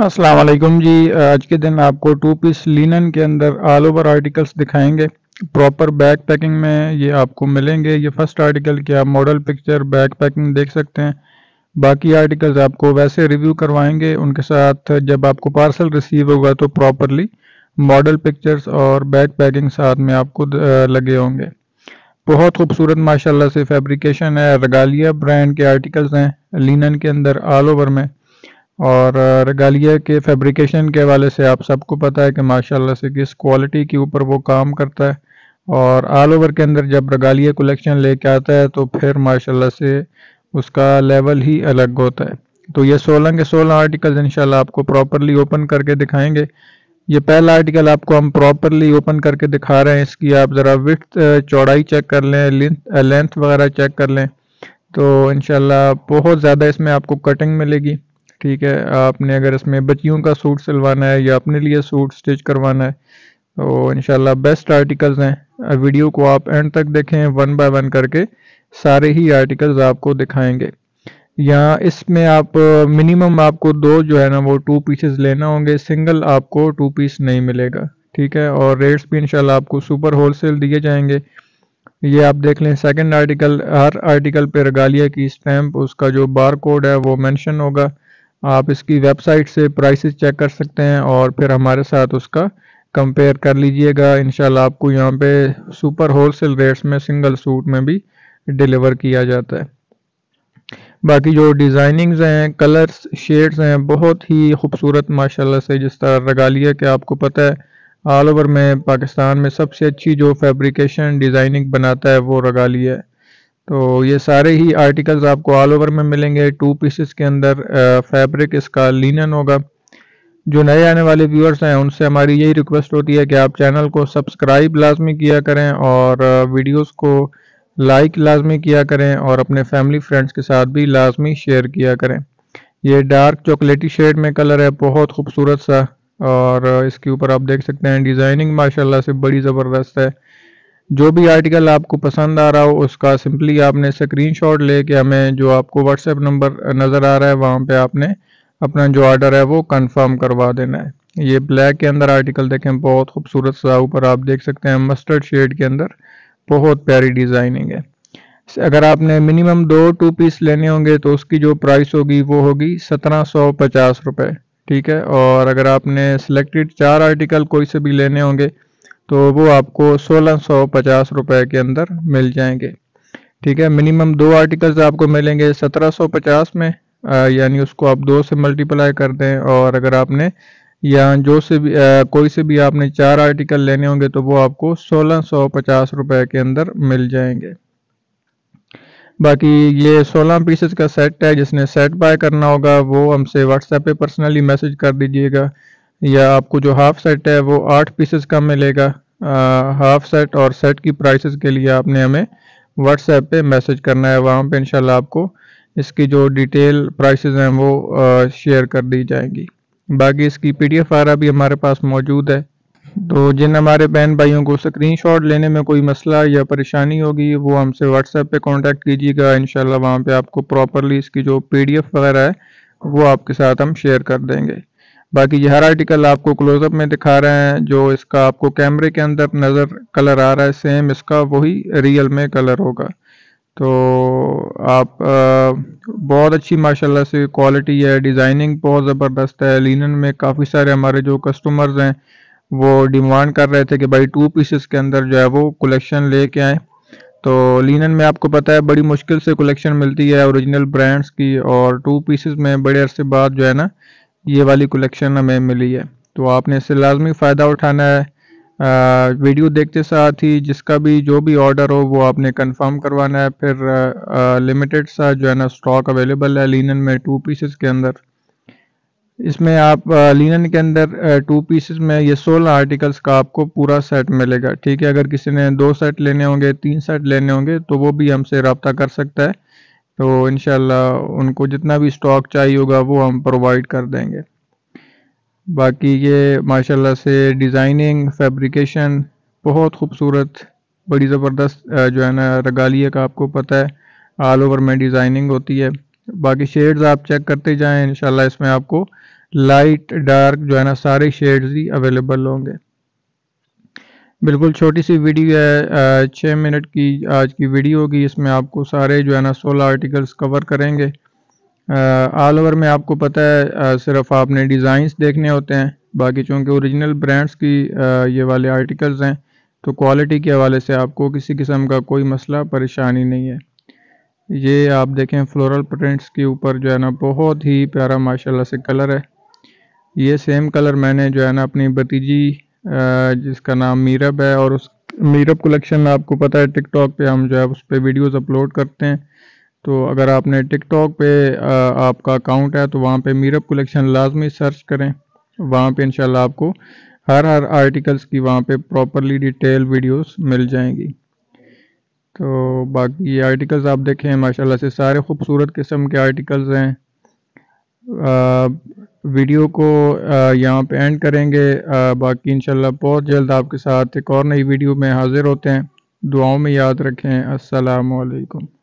अस्सलाम वालेकुम जी। आज के दिन आपको टू पीस लिनन के अंदर ऑल ओवर आर्टिकल्स दिखाएंगे। प्रॉपर बैक पैकिंग में ये आपको मिलेंगे। ये फर्स्ट आर्टिकल की आप मॉडल पिक्चर बैक पैकिंग देख सकते हैं। बाकी आर्टिकल्स आपको वैसे रिव्यू करवाएंगे, उनके साथ जब आपको पार्सल रिसीव होगा तो प्रॉपरली मॉडल पिक्चर्स और बैक पैकिंग साथ में आपको लगे होंगे। बहुत खूबसूरत माशाल्लाह से फैब्रिकेशन है। रेगालिया ब्रांड के आर्टिकल्स हैं लिनन के अंदर ऑल ओवर में। और रेगालिया के फैब्रिकेशन के हवाले से आप सबको पता है कि माशाल्लाह से किस क्वालिटी के ऊपर वो काम करता है। और ऑल ओवर के अंदर जब रेगालिया कलेक्शन लेके आता है तो फिर माशाल्लाह से उसका लेवल ही अलग होता है। तो ये 16 के 16 आर्टिकल्स इंशाल्लाह आपको प्रॉपरली ओपन करके दिखाएंगे। ये पहला आर्टिकल आपको हम प्रॉपरली ओपन करके दिखा रहे हैं। इसकी आप ज़रा विड्थ चौड़ाई चेक कर लें, लेंथ वगैरह चेक कर लें, तो इंशाल्लाह बहुत ज़्यादा इसमें आपको कटिंग मिलेगी। ठीक है, आपने अगर इसमें बच्चियों का सूट सिलवाना है या अपने लिए सूट स्टिच करवाना है तो इंशाल्लाह बेस्ट आर्टिकल्स हैं। वीडियो को आप एंड तक देखें, वन बाय वन करके सारे ही आर्टिकल्स आपको दिखाएंगे। यहाँ इसमें आप मिनिमम आपको दो जो है ना वो टू पीसेस लेना होंगे, सिंगल आपको टू पीस नहीं मिलेगा। ठीक है, और रेट्स भी इंशाल्लाह आपको सुपर होलसेल दिए जाएंगे। ये आप देख लें सेकंड आर्टिकल, हर आर्टिकल पे रेगालिया की स्टैंप, उसका जो बार कोड है वो मेंशन होगा। आप इसकी वेबसाइट से प्राइसेस चेक कर सकते हैं और फिर हमारे साथ उसका कंपेयर कर लीजिएगा। इंशाल्लाह आपको यहाँ पे सुपर होलसेल रेट्स में सिंगल सूट में भी डिलीवर किया जाता है। बाकी जो डिज़ाइनिंग्स हैं, कलर्स, शेड्स हैं, बहुत ही खूबसूरत माशाल्लाह से। जिस तरह रेगालिया के आपको पता है ऑल ओवर में पाकिस्तान में सबसे अच्छी जो फैब्रिकेशन डिज़ाइनिंग बनाता है वो रेगालिया है। तो ये सारे ही आर्टिकल्स आपको ऑल ओवर में मिलेंगे टू पीसेस के अंदर। फैब्रिक इसका लिनन होगा। जो नए आने वाले व्यूअर्स हैं उनसे हमारी यही रिक्वेस्ट होती है कि आप चैनल को सब्सक्राइब लाजमी किया करें और वीडियोस को लाइक लाजमी किया करें और अपने फैमिली फ्रेंड्स के साथ भी लाजमी शेयर किया करें। ये डार्क चॉकलेटी शेड में कलर है, बहुत खूबसूरत सा। और इसके ऊपर आप देख सकते हैं डिज़ाइनिंग माशाल्लाह से बड़ी ज़बरदस्त है। जो भी आर्टिकल आपको पसंद आ रहा हो उसका सिंपली आपने स्क्रीनशॉट लेके हमें जो आपको व्हाट्सएप नंबर नज़र आ रहा है वहाँ पे आपने अपना जो ऑर्डर है वो कंफर्म करवा देना है। ये ब्लैक के अंदर आर्टिकल देखें, बहुत खूबसूरत सा। ऊपर आप देख सकते हैं मस्टर्ड शेड के अंदर बहुत प्यारी डिज़ाइनिंग है। अगर आपने मिनिमम दो टू पीस लेने होंगे तो उसकी जो प्राइस होगी वो होगी 1750 रुपये। ठीक है, और अगर आपने सिलेक्टेड 4 आर्टिकल कोई से भी लेने होंगे तो वो आपको 1650 रुपये के अंदर मिल जाएंगे। ठीक है, मिनिमम दो आर्टिकल्स आपको मिलेंगे 1750 में, यानी उसको आप 2 से मल्टीप्लाई कर दें। और अगर आपने या जो से भी कोई से भी आपने 4 आर्टिकल लेने होंगे तो वो आपको 1650 रुपये के अंदर मिल जाएंगे। बाकी ये 16 पीसेस का सेट है। जिसने सेट बाय करना होगा वो हमसे व्हाट्सएप पे पर्सनली मैसेज कर दीजिएगा। या आपको जो हाफ सेट है वो 8 पीसेस का मिलेगा। हाफ सेट और सेट की प्राइसेस के लिए आपने हमें व्हाट्सएप पे मैसेज करना है। वहाँ पे इंशाल्लाह आपको इसकी जो डिटेल प्राइसेस हैं वो शेयर कर दी जाएंगी। बाकी इसकी PDF वगैरह भी हमारे पास मौजूद है। तो जिन हमारे बहन भाइयों को स्क्रीनशॉट लेने में कोई मसला या परेशानी होगी वो हमसे व्हाट्सएप पे कांटेक्ट कीजिएगा। इंशाल्लाह वहाँ पे आपको प्रॉपरली इसकी जो PDF वगैरह है वो आपके साथ हम शेयर कर देंगे। बाकी ये हर आर्टिकल आपको क्लोजअप में दिखा रहे हैं। जो इसका आपको कैमरे के अंदर नज़र कलर आ रहा है सेम इसका वही रियल में कलर होगा। तो आप बहुत अच्छी माशाल्लाह से क्वालिटी है, डिज़ाइनिंग बहुत ज़बरदस्त है। लिनन में काफ़ी सारे हमारे जो कस्टमर्स हैं वो डिमांड कर रहे थे कि भाई टू पीसेस के अंदर जो है वो कलेक्शन लेके आएँ। तो लिनन में आपको पता है बड़ी मुश्किल से कलेक्शन मिलती है ओरिजिनल ब्रांड्स की, और टू पीसेस में बड़े अरसे बाद जो है ना ये वाली कलेक्शन हमें मिली है। तो आपने इससे लाजमी फ़ायदा उठाना है। वीडियो देखते साथ ही जिसका भी जो भी ऑर्डर हो वो आपने कंफर्म करवाना है। फिर लिमिटेड सा जो है ना स्टॉक अवेलेबल है लिनन में टू पीसेस के अंदर। इसमें आप लिनन के अंदर टू पीसेस में ये 16 आर्टिकल्स का आपको पूरा सेट मिलेगा। ठीक है, अगर किसी ने 2 सेट लेने होंगे, 3 सेट लेने होंगे तो वो भी हमसे रब्ता कर सकता है। तो इंशाल्लाह उनको जितना भी स्टॉक चाहिए होगा वो हम प्रोवाइड कर देंगे। बाकी ये माशाल्लाह से डिज़ाइनिंग, फैब्रिकेशन बहुत खूबसूरत, बड़ी ज़बरदस्त जो है ना रेगालिया का आपको पता है ऑल ओवर में डिज़ाइनिंग होती है। बाकी शेड्स आप चेक करते जाएं, इंशाल्लाह इसमें आपको लाइट डार्क जो है ना सारे शेड्स ही अवेलेबल होंगे। बिल्कुल छोटी सी वीडियो है, 6 मिनट की आज की वीडियो होगी। इसमें आपको सारे जो है ना 16 आर्टिकल्स कवर करेंगे। ऑल ओवर में आपको पता है सिर्फ आपने डिज़ाइंस देखने होते हैं, बाकी चूँकि ओरिजिनल ब्रांड्स की ये वाले आर्टिकल्स हैं तो क्वालिटी के हवाले से आपको किसी किस्म का कोई मसला परेशानी नहीं है। ये आप देखें फ्लोरल प्रिंट्स के ऊपर जो है ना बहुत ही प्यारा माशाल्लाह से कलर है। ये सेम कलर मैंने जो है ना अपनी भतीजी जिसका नाम मीरब है, और उस मीरब कलेक्शन में आपको पता है टिकटॉक पे हम जो है उस पर वीडियोज़ अपलोड करते हैं। तो अगर आपने टिकटॉक पे आपका अकाउंट है तो वहाँ पे मीरब कलेक्शन लाजमी सर्च करें। वहाँ पे इंशाल्लाह आपको हर आर्टिकल्स की वहाँ पे प्रॉपरली डिटेल वीडियोस मिल जाएंगी। तो बाकी ये आर्टिकल्स आप देखें माशाल्लाह से सारे खूबसूरत किस्म के आर्टिकल्स हैं। वीडियो को यहाँ पे एंड करेंगे। बाकी इंशाल्लाह बहुत जल्द आपके साथ एक और नई वीडियो में हाजिर होते हैं। दुआओं में याद रखें। अस्सलामु अलैकुम।